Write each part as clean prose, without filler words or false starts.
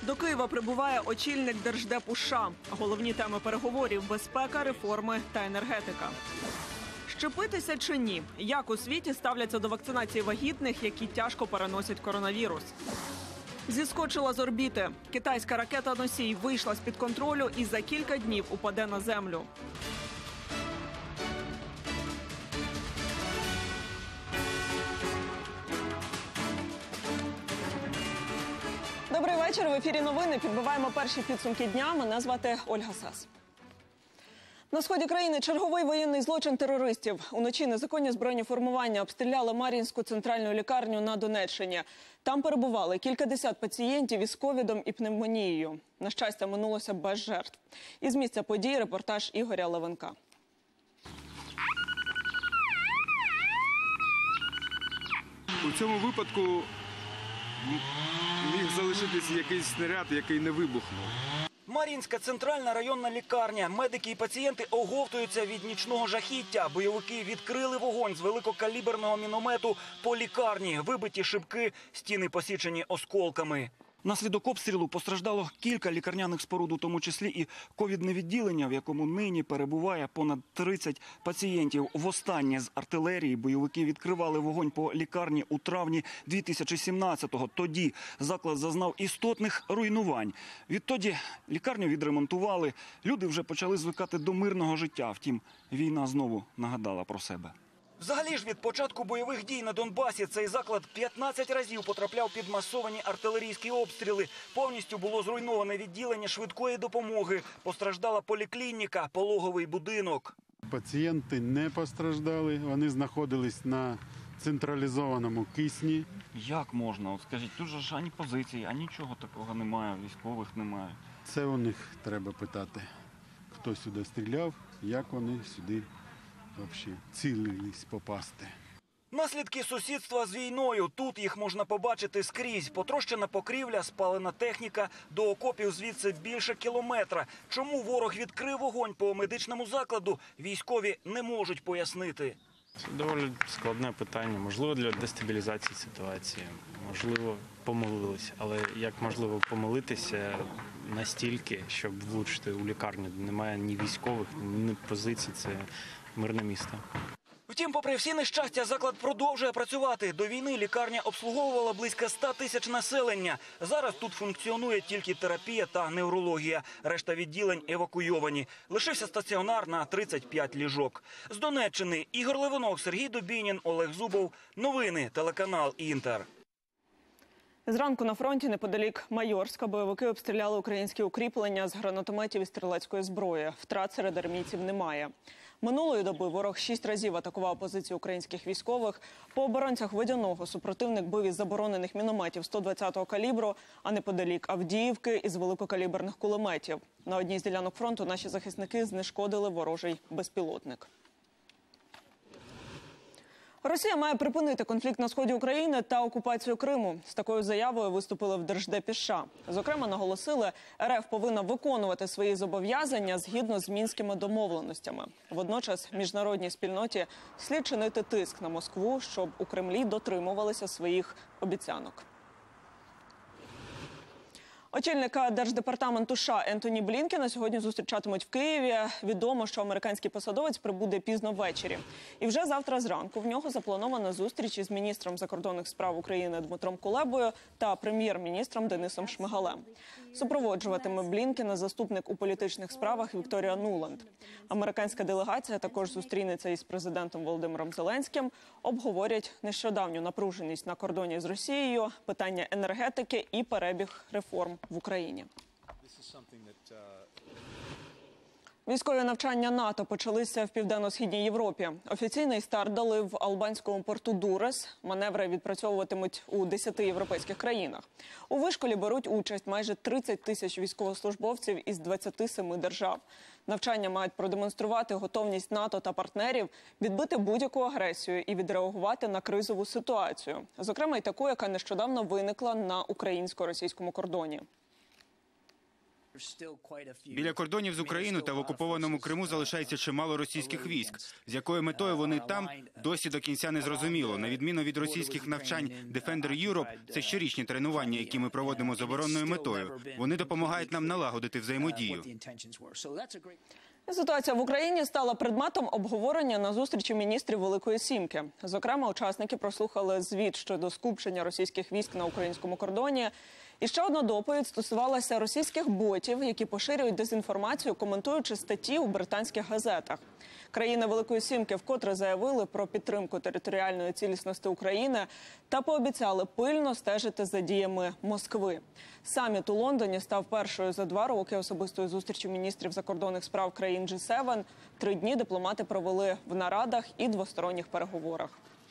До Києва прибуває очільник Держдепу США. Головні теми переговорів – безпека, реформи та енергетика. Щепитися чи ні? Як у світі ставляться до вакцинації вагітних, які тяжко переносять коронавірус? Зіскочила з орбіти. Китайська ракета-носій вийшла з-під контролю і за кілька днів упаде на землю. Добрий вечір. В ефірі новини. Підбиваємо перші підсумки дня. Мене звати Ольга Сас. На сході країни черговий воєнний злочин терористів. Уночі незаконні збройні формування обстріляли Мар'їнську центральну лікарню на Донеччині. Там перебували кількадесят пацієнтів із ковідом і пневмонією. На щастя, минулося без жертв. Із місця подій репортаж Ігоря Левенка. У цьому випадку міг залишитися якийсь снаряд, який не вибухнув. Мар'їнська центральна районна лікарня. Медики і пацієнти оговтуються від нічного жахіття. Бойовики відкрили вогонь з великокаліберного міномету по лікарні. Вибиті шибки, стіни посічені осколками. Наслідок обстрілу постраждало кілька лікарняних споруд, у тому числі і ковідне відділення, в якому нині перебуває понад 30 пацієнтів. Востаннє з артилерії бойовики відкривали вогонь по лікарні у травні 2017-го. Тоді заклад зазнав істотних руйнувань. Відтоді лікарню відремонтували. Люди вже почали звикати до мирного життя. Втім, війна знову нагадала про себе. Взагалі ж від початку бойових дій на Донбасі цей заклад 15 разів потрапляв під масовані артилерійські обстріли. Повністю було зруйноване відділення швидкої допомоги. Постраждала поліклініка, пологовий будинок. Пацієнти не постраждали, вони знаходились на централізованому кисні. Як можна? От скажіть, тут же ж ані позиції, ані нічого такого немає, військових немає. Це у них треба питати, хто сюди стріляв, як вони сюди взагалі цілились попасти. Наслідки сусідства з війною. Тут їх можна побачити скрізь. Потрощена покрівля, спалена техніка. До окопів звідси більше кілометра. Чому ворог відкрив вогонь по медичному закладу, військові не можуть пояснити. Це доволі складне питання. Можливо, для дестабілізації ситуації. Можливо, помилилися. Але як можливо помилитися настільки, щоб влучити у лікарню, де немає ні військових, ні позицій. Це мирне місто. Втім, попри всі нещастя, заклад продовжує працювати. До війни лікарня обслуговувала близько 100 тисяч населення. Зараз тут функціонує тільки терапія та неврологія. Решта відділень евакуйовані. Лишився стаціонар на 35 ліжок. З Донеччини Ігор Левенок, Сергій Дубінін, Олег Зубов. Новини, телеканал «Інтер». Зранку на фронті неподалік Майорська бойовики обстріляли українські укріплення з гранатометів і стрілецької зброї. Втрат серед армійців немає. Минулої доби ворог 6 разів атакував позиції українських військових. По оборонцях Водяного супротивник бив із заборонених мінометів 120-го калібру, а неподалік Авдіївки із великокаліберних кулеметів. На одній з ділянок фронту наші захисники знешкодили ворожий безпілотник. Росія має припинити конфлікт на сході України та окупацію Криму. З такою заявою виступили в Держдепі США. Зокрема, наголосили, РФ повинна виконувати свої зобов'язання згідно з мінськими домовленостями. Водночас міжнародній спільноті слід чинити тиск на Москву, щоб у Кремлі дотримувалися своїх обіцянок. Очільника Держдепартаменту США Ентоні Блінкена сьогодні зустрічатимуть в Києві. Відомо, що американський посадовець прибуде пізно ввечері. І вже завтра зранку в нього запланована зустріч із міністром закордонних справ України Дмитром Кулебою та прем'єр-міністром Денисом Шмигалем. Супроводжуватиме Блінкена заступник у політичних справах Вікторія Нуланд. Американська делегація також зустрінеться із президентом Володимиром Зеленським. Обговорять нещодавню напруженість на кордоні з Росією, питання енергетики і перебіг реформ в Україні. Військові навчання НАТО почалися в Південно-Східній Європі. Офіційний старт дали в албанському порту Дурес. Маневри відпрацьовуватимуть у 10 європейських країнах. У вишколі беруть участь майже 30 тисяч військовослужбовців із 27 держав. Навчання мають продемонструвати готовність НАТО та партнерів відбити будь-яку агресію і відреагувати на кризову ситуацію. Зокрема, й таку, яка нещодавно виникла на українсько-російському кордоні. Біля кордонів з Україною та в окупованому Криму залишається чимало російських військ. З якою метою вони там, досі до кінця не зрозуміло. На відміну від російських навчань Defender Europe, це щорічні тренування, які ми проводимо з оборонною метою. Вони допомагають нам налагодити взаємодію. Ситуація в Україні стала предметом обговорення на зустрічі міністрів Великої Сімки. Зокрема, учасники прослухали звіт щодо скупчення російських військ на українському кордоні. І ще одна доповідь стосувалася російських ботів, які поширюють дезінформацію, коментуючи статті у британських газетах. Країни Великої Сімки вкотре заявили про підтримку територіальної цілісності України та пообіцяли пильно стежити за діями Москви. Саміт у Лондоні став першою за 2 роки особистою зустрічю міністрів закордонних справ країн G7. 3 дні дипломати провели в нарадах і двосторонніх переговорах.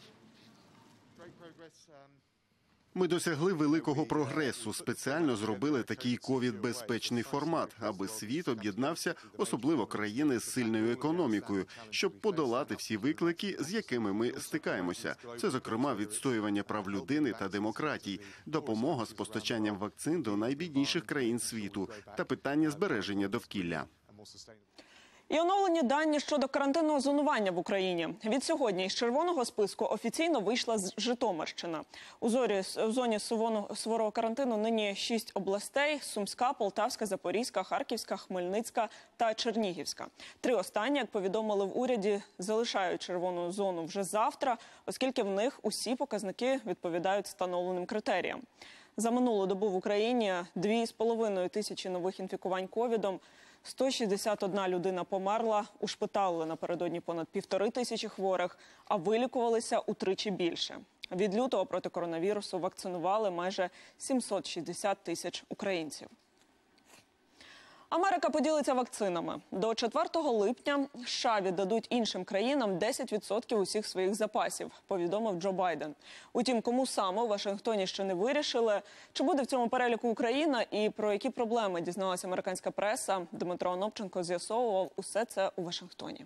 Ми досягли великого прогресу. Спеціально зробили такий ковід-безпечний формат, аби світ об'єднався, особливо країни з сильною економікою, щоб подолати всі виклики, з якими ми стикаємося. Це, зокрема, відстоювання прав людини та демократій, допомога з постачанням вакцин до найбідніших країн світу та питання збереження довкілля. І оновлені дані щодо карантинного зонування в Україні. Від сьогодні із червоного списку офіційно вийшла Житомирщина. У зоні суворого карантину нині 6 областей – Сумська, Полтавська, Запорізька, Харківська, Хмельницька та Чернігівська. 3 останні, як повідомили в уряді, залишають червону зону вже завтра, оскільки в них усі показники відповідають встановленим критеріям. За минулу добу в Україні 2,5 тисячі нових інфікувань ковідом, 161 людина померла, ушпиталили напередодні понад 1,5 тисячі хворих, а вилікувалися утричі більше. Від лютого проти коронавірусу вакцинували майже 760 тисяч українців. Америка поділиться вакцинами. До 4 липня США віддадуть іншим країнам 10% усіх своїх запасів, повідомив Джо Байден. Утім, кому саме у Вашингтоні ще не вирішили. Чи буде в цьому переліку Україна і про які проблеми дізналася американська преса, Дмитро Онопченко з'ясовував усе це у Вашингтоні.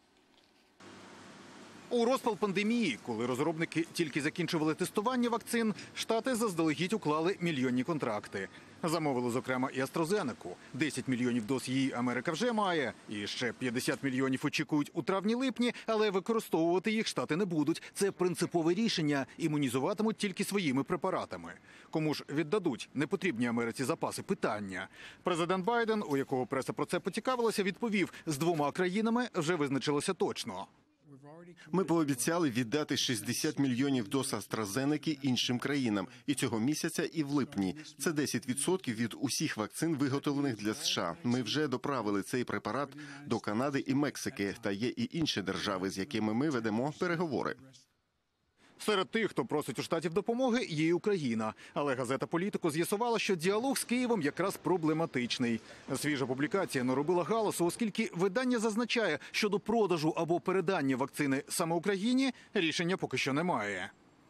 У розпал пандемії, коли розробники тільки закінчували тестування вакцин, Штати заздалегідь уклали мільйонні контракти. Замовили, зокрема, і AstraZeneca. 10 мільйонів доз її Америка вже має. І ще 50 мільйонів очікують у травні-липні, але використовувати їх Штати не будуть. Це принципове рішення. Імунізуватимуть тільки своїми препаратами. Кому ж віддадуть непотрібні Америці запаси? Питання. Президент Байден, у якого преса про це поцікавилася, відповів, з 2 країнами вже визначилося точно. Ми пообіцяли віддати 60 мільйонів доз AstraZeneca іншим країнам. І цього місяця, і в липні. Це 10% від усіх вакцин, виготовлених для США. Ми вже доправили цей препарат до Канади і Мексики. Та є і інші держави, з якими ми ведемо переговори. Серед тих, хто просить у Штатів допомоги, є і Україна. Але газета «Політико» з'ясувала, що діалог з Києвом якраз проблематичний. Свіжа публікація наробила галасу, оскільки видання зазначає, що до продажу або передання вакцини саме Україні рішення поки що немає.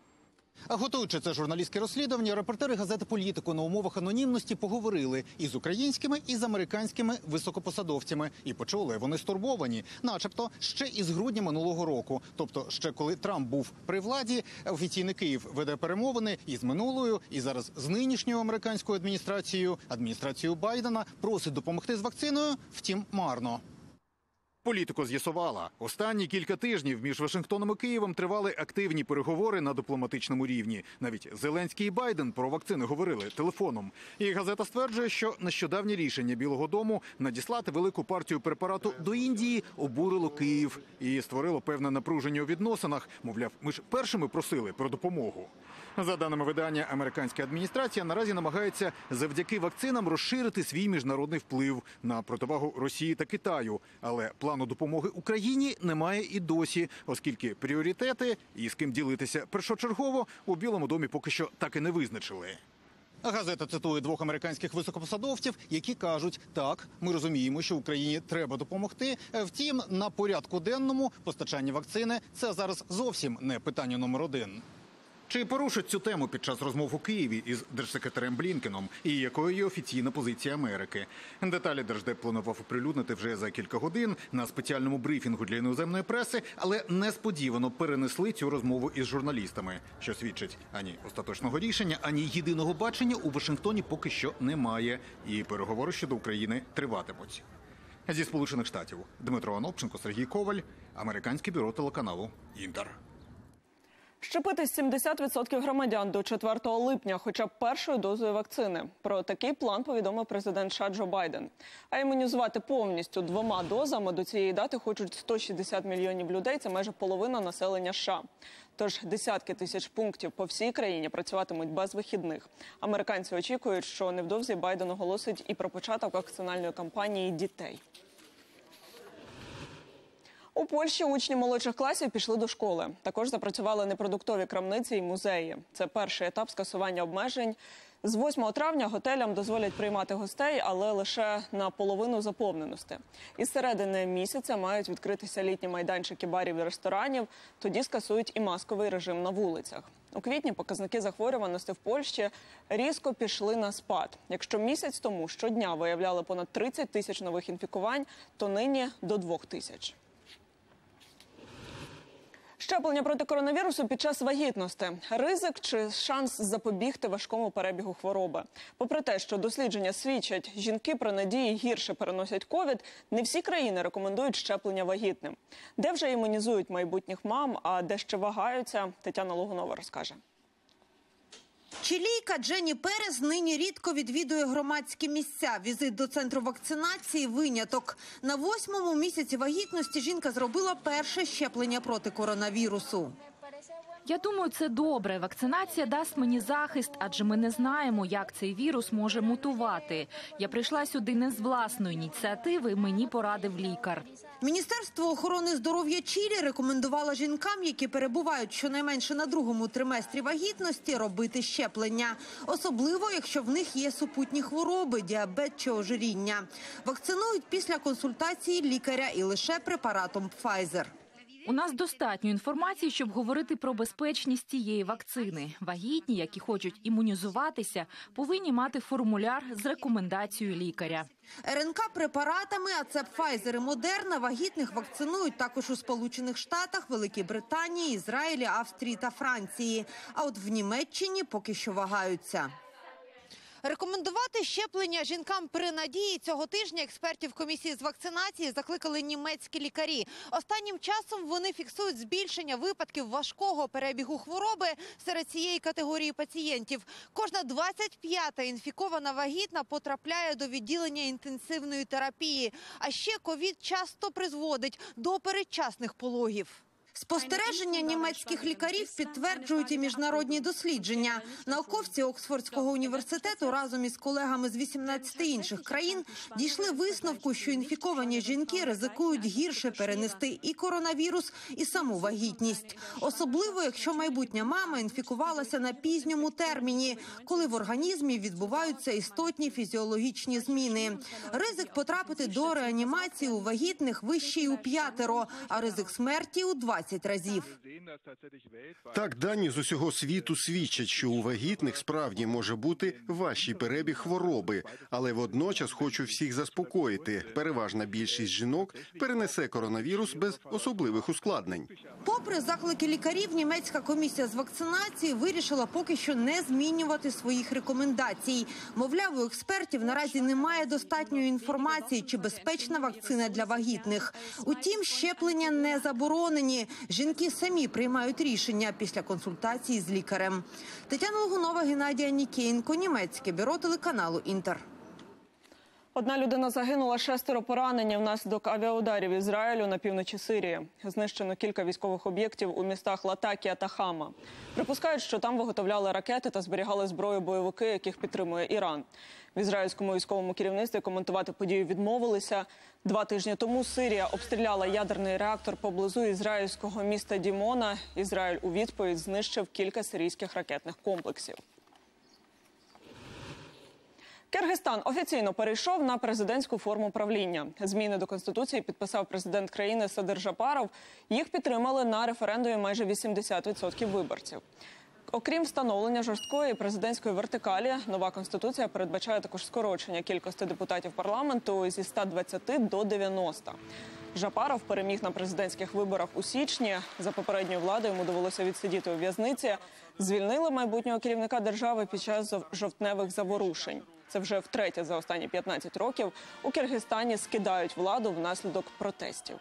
А готуючи це журналістське розслідування, репортери газети «Політико» на умовах анонімності поговорили і з українськими, і з американськими високопосадовцями. І почули, вони стурбовані, начебто ще із грудня минулого року. Тобто ще коли Трамп був при владі, офіційний Київ веде перемовини і з минулою, і зараз з нинішньою американською адміністрацією Байдена, просить допомогти з вакциною, втім марно. «Політико» з'ясувала, останні кілька тижнів між Вашингтоном і Києвом тривали активні переговори на дипломатичному рівні. Навіть Зеленський і Байден про вакцини говорили телефоном. І газета стверджує, що нещодавнє рішення Білого дому надіслати велику партію препарату до Індії обурило Київ і створило певне напруження у відносинах. Мовляв, ми ж першими просили про допомогу. За даними видання, американська адміністрація наразі намагається завдяки вакцинам розширити свій міжнародний вплив на противагу Росії та Китаю. Але плану допомоги Україні немає і досі, оскільки пріоритети і з ким ділитися першочергово у Білому домі поки що так і не визначили. Газета цитує 2 американських високопосадовців, які кажуть, так, ми розуміємо, що Україні треба допомогти, втім, на порядку денному постачання вакцини – це зараз зовсім не питання номер 1. Чи порушать цю тему під час розмов у Києві із держсекретарем Блінкеном? І якою є офіційна позиція Америки? Деталі Держдеп планував оприлюднити вже за кілька годин на спеціальному брифінгу для іноземної преси, але несподівано перенесли цю розмову із журналістами, що свідчить, ані остаточного рішення, ані єдиного бачення у Вашингтоні поки що немає. І переговори щодо України триватимуть. Зі Сполучених Штатів Дмитро Анопченко, Сергій Коваль, Американське бюро телеканалу «Інтер». Щепитись 70% громадян до 4 липня хоча б першою дозою вакцини. Про такий план повідомив президент США Джо Байден. А імунізувати повністю 2 дозами до цієї дати хочуть 160 мільйонів людей – це майже половина населення США. Тож десятки тисяч пунктів по всій країні працюватимуть без вихідних. Американці очікують, що невдовзі Байден оголосить і про початок вакцинальної кампанії дітей. У Польщі учні молодших класів пішли до школи. Також запрацювали непродуктові крамниці і музеї. Це перший етап скасування обмежень. З 8 травня готелям дозволять приймати гостей, але лише на половину заповненості. Із середини місяця мають відкритися літні майданчики барів і ресторанів. Тоді скасують і масковий режим на вулицях. У квітні показники захворюваності в Польщі різко пішли на спад. Якщо місяць тому щодня виявляли понад 30 тисяч нових інфікувань, то нині до 2 тисяч. Щеплення проти коронавірусу під час вагітності. Ризик чи шанс запобігти важкому перебігу хвороби? Попри те, що дослідження свідчать, жінки при надії гірше переносять ковід, не всі країни рекомендують щеплення вагітним. Де вже імунізують майбутніх мам, а де ще вагаються, Тетяна Логунова розкаже. Чилійка Дженні Перес нині рідко відвідує громадські місця. Візит до центру вакцинації – виняток. На 8-му місяці вагітності жінка зробила перше щеплення проти коронавірусу. Я думаю, це добре. Вакцинація дасть мені захист, адже ми не знаємо, як цей вірус може мутувати. Я прийшла сюди не з власної ініціативи, мені порадив лікар. Міністерство охорони здоров'я Чилі рекомендувало жінкам, які перебувають щонайменше на 2-му триместрі вагітності, робити щеплення. Особливо, якщо в них є супутні хвороби, діабет чи ожиріння. Вакцинують після консультації лікаря і лише препаратом Pfizer. У нас достатньо інформації, щоб говорити про безпечність цієї вакцини. Вагітні, які хочуть імунізуватися, повинні мати формуляр з рекомендацією лікаря. РНК препаратами, а це Pfizer і Moderna, вагітних вакцинують також у Сполучених Штатах, Великій Британії, Ізраїлі, Австрії та Франції. А от в Німеччині поки що вагаються. Рекомендувати щеплення жінкам при надії цього тижня експертів комісії з вакцинації закликали німецькі лікарі. Останнім часом вони фіксують збільшення випадків важкого перебігу хвороби серед цієї категорії пацієнтів. Кожна 25-та інфікована вагітна потрапляє до відділення інтенсивної терапії. А ще ковід часто призводить до передчасних пологів. Спостереження німецьких лікарів підтверджують і міжнародні дослідження. Науковці Оксфордського університету разом із колегами з 18 інших країн дійшли висновку, що інфіковані жінки ризикують гірше перенести і коронавірус, і саму вагітність. Особливо, якщо майбутня мама інфікувалася на пізньому терміні, коли в організмі відбуваються істотні фізіологічні зміни. Ризик потрапити до реанімації у вагітних вищий у 5, а ризик смерті у 20 разів. Так, дані з усього світу свідчать, що у вагітних справді може бути важчий перебіг хвороби. Але водночас хочу всіх заспокоїти. Переважна більшість жінок перенесе коронавірус без особливих ускладнень. Попри заклики лікарів, німецька комісія з вакцинації вирішила поки що не змінювати своїх рекомендацій. Мовляв, у експертів наразі немає достатньої інформації, чи безпечна вакцина для вагітних. Утім, щеплення не заборонені. Жінки самі приймають рішення після консультації з лікарем. Тетяна Логунова, Геннадій Анікієнко, Німецьке бюро телеканалу «Інтер». 1 людина загинула, 6 поранені внаслідок авіаударів Ізраїлю на півночі Сирії. Знищено кілька військових об'єктів у містах Латакія та Хама. Припускають, що там виготовляли ракети та зберігали зброю бойовики, яких підтримує Іран. В ізраїльському військовому керівництві коментувати подію відмовилися. 2 тижні тому Сирія обстріляла ядерний реактор поблизу ізраїльського міста Дімона. Ізраїль у відповідь знищив кілька сирійських ракетних комплексів. Киргизстан офіційно перейшов на президентську форму правління. Зміни до Конституції підписав президент країни Садир Жапаров. Їх підтримали на референдумі майже 80% виборців. Окрім встановлення жорсткої президентської вертикалі, нова конституція передбачає також скорочення кількості депутатів парламенту зі 120 до 90. Жапаров переміг на президентських виборах у січні. За попередньою владою йому довелося відсидіти у в'язниці. Звільнили майбутнього керівника держави під час жовтневих заворушень. Це вже втретє за останні 15 років. У Киргизстані скидають владу внаслідок протестів.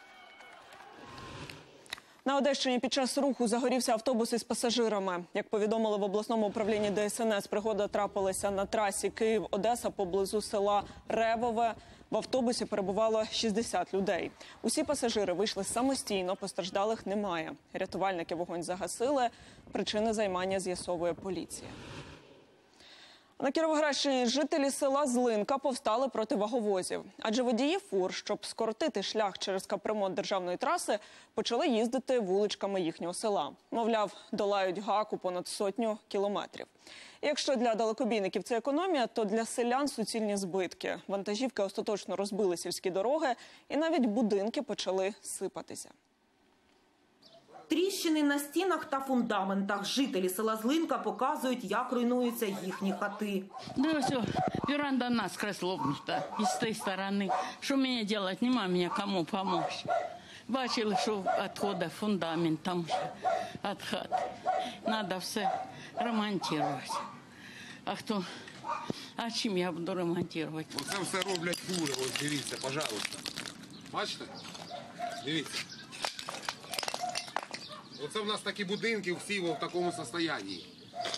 На Одещині під час руху загорівся автобус із пасажирами. Як повідомили в обласному управлінні ДСНС, пригода трапилася на трасі Київ-Одеса поблизу села Ревове. В автобусі перебувало 60 людей. Усі пасажири вийшли самостійно, постраждалих немає. Рятувальники вогонь загасили, причини займання з'ясовує поліція. На Кіровоградщині жителі села Злинка повстали проти ваговозів. Адже водії фур, щоб скоротити шлях через капремонт державної траси, почали їздити вуличками їхнього села. Мовляв, долають гаку понад 100 кілометрів. І якщо для далекобійників це економія, то для селян суцільні збитки. Вантажівки остаточно розбили сільські дороги і навіть будинки почали сипатися. Тріщини на стінах та фундаментах. Жителі села Злинка показують, як руйнуються їхні хати. Ну все, веранда насквозь лопнута з тієї сторони. Що мені робити? Нема мені кому допомогти. Бачили, що відходи, фундамент там вже від хати. Треба все ремонтувати. А чим я буду ремонтувати? Оце все роблять фури, ось дивіться, пожалуйста. Бачите? Дивіться. Оце в нас такі будинки всі в такому стані.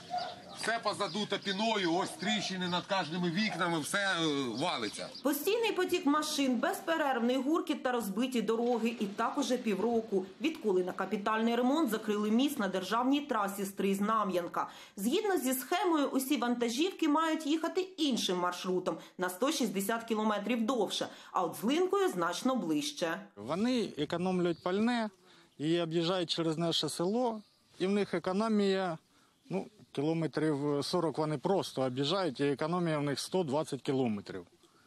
Все позадуто піною, ось тріщини над кожними вікнами, все валиться. Постійний потік машин, безперервний гуркіт та розбиті дороги. І так уже півроку, відколи на капітальний ремонт закрили міст на державній трасі Стрий-Знам'янка. Згідно зі схемою, усі вантажівки мають їхати іншим маршрутом на 160 кілометрів довше, а от Злинкою значно ближче. Вони економлюють пальне і об'їжджають через наше село, і в них економія, кілометрів 40 вони просто об'їжджають, і економія в них 120 кілометрів.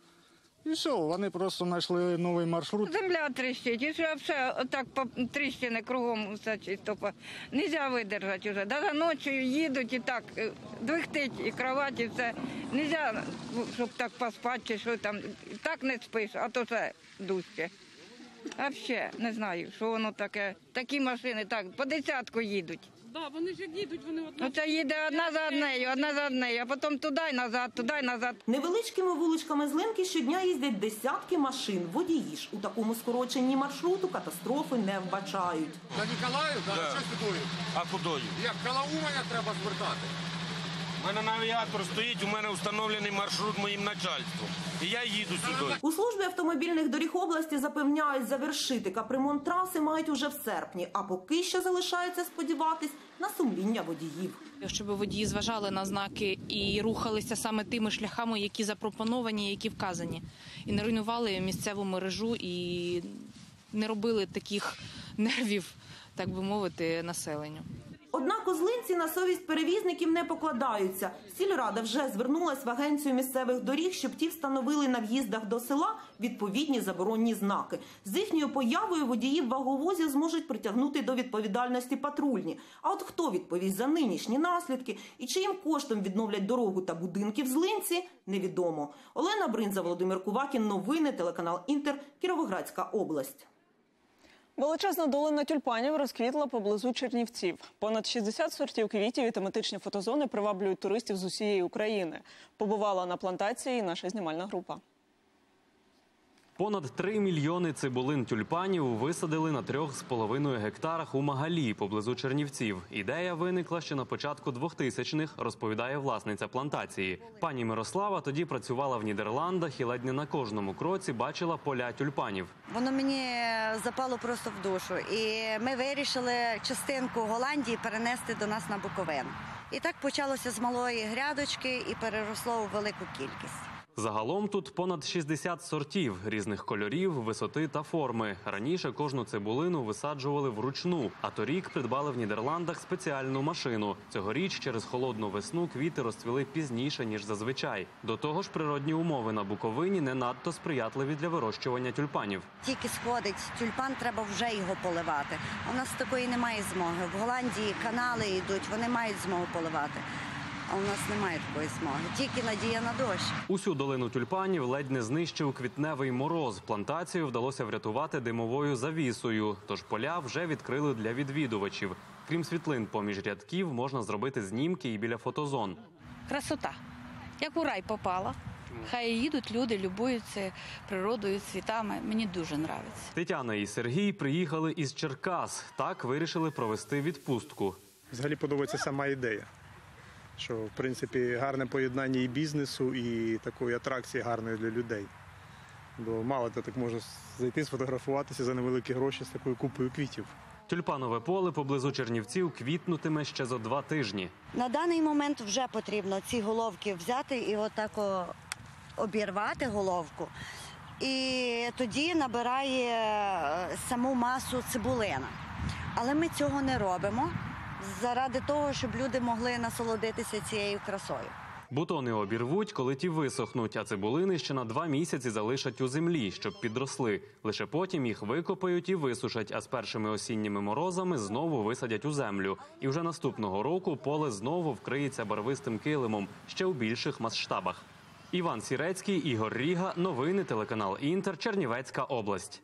І все, вони просто знайшли новий маршрут. Земля тріщить, і все отак по тріщини кругом все чисто. Нельзя видержати вже. Навіть ночі їдуть і так, двихтить і кровать, і все. Нельзя, щоб так поспати, чи що там. Так не спиш, а то все дужче. А взагалі, не знаю, що воно таке. Такі машини, так, по десятку їдуть. Так, вони ж їдуть, вони одна. Оце їде одна за однею, а потім туди й назад. Невеличкими вуличками Злинки щодня їздять десятки машин. Водії ж у такому скороченні маршруту катастрофи не вбачають. На Ніколаїв, да? Що сюди? А куди? Як Калауманя треба звертати? У мене навігатор стоїть, у мене встановлений маршрут моїм начальством. І я їду сюди. У службі автомобільних доріг області запевняють, завершити капремонт траси мають уже в серпні. А поки що залишається сподіватись на сумління водіїв. Щоб водії зважали на знаки і рухалися саме тими шляхами, які запропоновані, які вказані. І не руйнували місцеву мережу і не робили таких нервів, так би мовити, населенню. Однак у Злинці на совість перевізників не покладаються. Сільрада вже звернулась в агенцію місцевих доріг, щоб ті встановили на в'їздах до села відповідні заборонні знаки. З їхньою появою водіїв ваговозів зможуть притягнути до відповідальності патрульні. А от хто відповість за нинішні наслідки і чиїм коштом відновлять дорогу та будинки в Злинці – невідомо. Олена Бринза, Володимир Кувакін. Новини, телеканал «Інтер», Кіровоградська область. Величезна долина тюльпанів розквітла поблизу Чернівців. Понад 60 сортів квітів і тематичні фотозони приваблюють туристів з усієї України. Побувала на плантації і наша знімальна група. Понад 3 мільйони цибулин тюльпанів висадили на 3,5 гектарах у Магалі, поблизу Чернівців. Ідея виникла ще на початку 2000-х, розповідає власниця плантації. Пані Мирослава тоді працювала в Нідерландах і ледь не на кожному кроці бачила поля тюльпанів. Воно мені запало просто в душу. І ми вирішили частинку Голландії перенести до нас на Буковину. І так почалося з малої грядочки і переросло у велику кількість. Загалом тут понад 60 сортів різних кольорів, висоти та форми. Раніше кожну цибулину висаджували вручну, а торік придбали в Нідерландах спеціальну машину. Цьогоріч через холодну весну квіти розцвіли пізніше, ніж зазвичай. До того ж, природні умови на Буковині не надто сприятливі для вирощування тюльпанів. Тільки сходить тюльпан, треба вже його поливати. У нас такої немає змоги. В Голландії канали йдуть, вони мають змогу поливати. А у нас немає такої змоги. Тільки надія на дощ. Усю долину тюльпанів ледь не знищив квітневий мороз. Плантацію вдалося врятувати димовою завісою. Тож поля вже відкрили для відвідувачів. Крім світлин поміж рядків, можна зробити знімки і біля фотозон. Красота. Як у рай попала. Хай їдуть люди, любуються природою, цвітами. Мені дуже подобається. Тетяна і Сергій приїхали із Черкас. Так вирішили провести відпустку. Взагалі подобається сама ідея. Що, в принципі, гарне поєднання і бізнесу, і такої атракції гарної для людей. Бо мало хто так може зайти, сфотографуватися за невеликі гроші з такою купою квітів. Тюльпанове поле поблизу Чернівців квітнутиме ще за 2 тижні. На даний момент вже потрібно ці головки взяти і отак обірвати головку. І тоді набирає саму масу цибулина. Але ми цього не робимо заради того, щоб люди могли насолодитися цією красою. Бутони обірвуть, коли ті висохнуть, а цибулини ще на 2 місяці залишать у землі, щоб підросли. Лише потім їх викопають і висушать, а з першими осінніми морозами знову висадять у землю. І вже наступного року поле знову вкриється барвистим килимом, ще у більших масштабах. Іван Сірецький, Ігор Ріга. Новини, телеканал Інтер, Чернівецька область.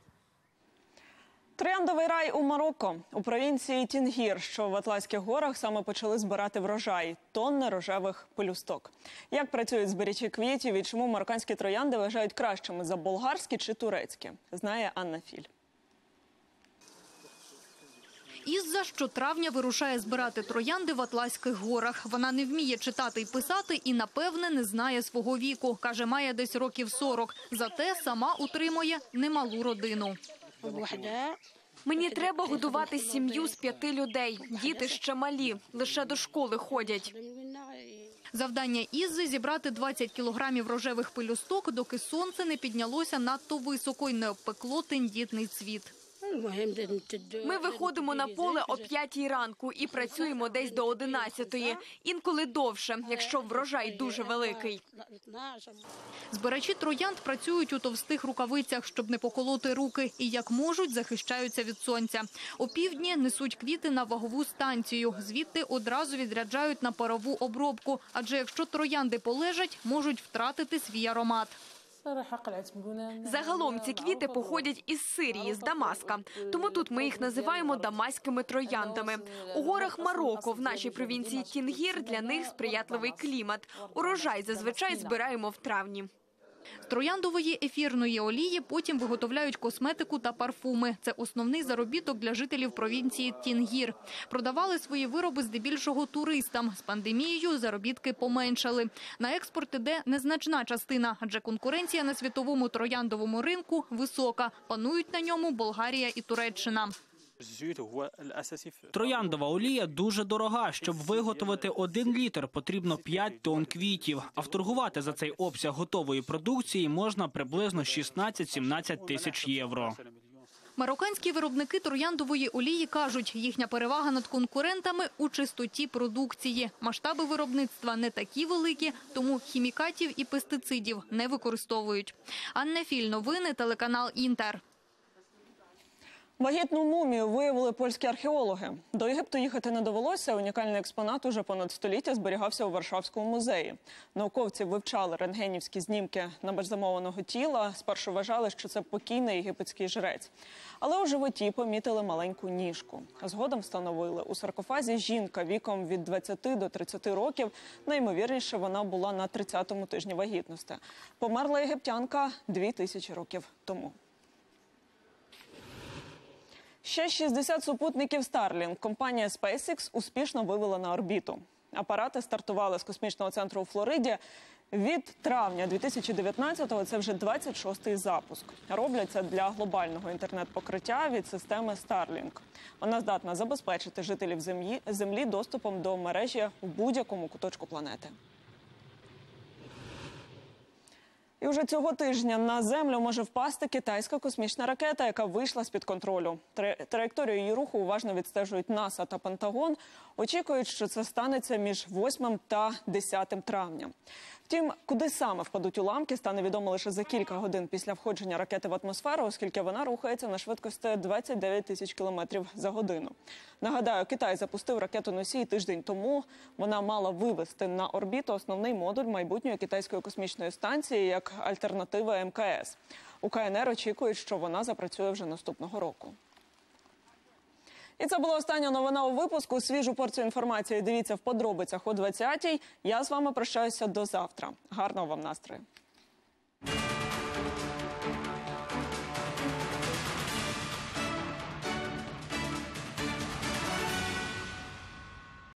Трояндовий рай у Марокко. У провінції Тінгір, що в Атлантських горах, саме почали збирати врожай – тонни рожевих пелюсток. Як працюють збирачі квітів і чому марокканські троянди вважають кращими за болгарські чи турецькі, знає Анна Філь. Ізза щотравня вирушає збирати троянди в Атлантських горах. Вона не вміє читати і писати і, напевне, не знає свого віку. Каже, має десь років 40. Зате сама утримує немалу родину. Мені треба годувати сім'ю з 5 людей. Діти ще малі, лише до школи ходять. Завдання Іззи – зібрати 20 кілограмів рожевих пелюсток, доки сонце не піднялося надто високо і не обпекло тендітний цвіт. Ми виходимо на поле о 5 ранку і працюємо десь до 11, інколи довше, якщо врожай дуже великий. Збирачі троянд працюють у товстих рукавицях, щоб не поколоти руки, і як можуть захищаються від сонця. Опівдні несуть квіти на вагову станцію, звідти одразу відряджають на парову обробку, адже якщо троянди полежать, можуть втратити свій аромат. Загалом ці квіти походять із Сирії, з Дамаска. Тому тут ми їх називаємо дамаськими трояндами. У горах Марокко, в нашій провінції Тінгір, для них сприятливий клімат. Урожай зазвичай збираємо в травні. З трояндової ефірної олії потім виготовляють косметику та парфуми. Це основний заробіток для жителів провінції Тінгір. Продавали свої вироби здебільшого туристам. З пандемією заробітки поменшали. На експорт іде незначна частина, адже конкуренція на світовому трояндовому ринку висока. Панують на ньому Болгарія і Туреччина. Трояндова олія дуже дорога. Щоб виготовити 1 літр, потрібно 5 тонн квітів. А вторгувати за цей обсяг готової продукції можна приблизно 16-17 тисяч євро. Марокканські виробники трояндової олії кажуть, їхня перевага над конкурентами у чистоті продукції. Масштаби виробництва не такі великі, тому хімікатів і пестицидів не використовують. Анна Філь, новини, телеканал Інтер. Вагітну мумію виявили польські археологи. До Єгипту їхати не довелося. Унікальний експонат уже понад століття зберігався у Варшавському музеї. Науковці вивчали рентгенівські знімки набальзамованого тіла. Спершу вважали, що це покійний єгипетський жрець. Але у животі помітили маленьку ніжку. Згодом встановили, у саркофазі жінка віком від 20 до 30 років. Найімовірніше, вона була на 30-му тижні вагітності. Померла єгиптянка 2000 років тому. Ще 60 супутників Starlink компанія SpaceX успішно вивела на орбіту. Апарати стартували з космічного центру у Флориді. Від травня 2019-го це вже 26-й запуск. Роблять це для глобального інтернет-покриття від системи Starlink. Вона здатна забезпечити жителів Землі доступом до мережі в будь-якому куточку планети. І вже цього тижня на землю може впасти китайська космічна ракета, яка вийшла з-під контролю. Траєкторію її руху уважно відстежують НАСА та Пентагон. Очікують, що це станеться між 8 та 10 травня. Втім, куди саме впадуть уламки, стане відомо лише за кілька годин після входження ракети в атмосферу, оскільки вона рухається на швидкості 29 тисяч кілометрів за годину. Нагадаю, Китай запустив ракету-носій тиждень тому. Вона мала вивести на орбіту основний модуль майбутньої китайської космічної станції як альтернатива МКС. У КНР очікують, що вона запрацює вже наступного року. І це була остання новина у випуску. Свіжу порцію інформації дивіться в подробицях о 20-й. Я з вами прощаюся до завтра. Гарного вам настрою.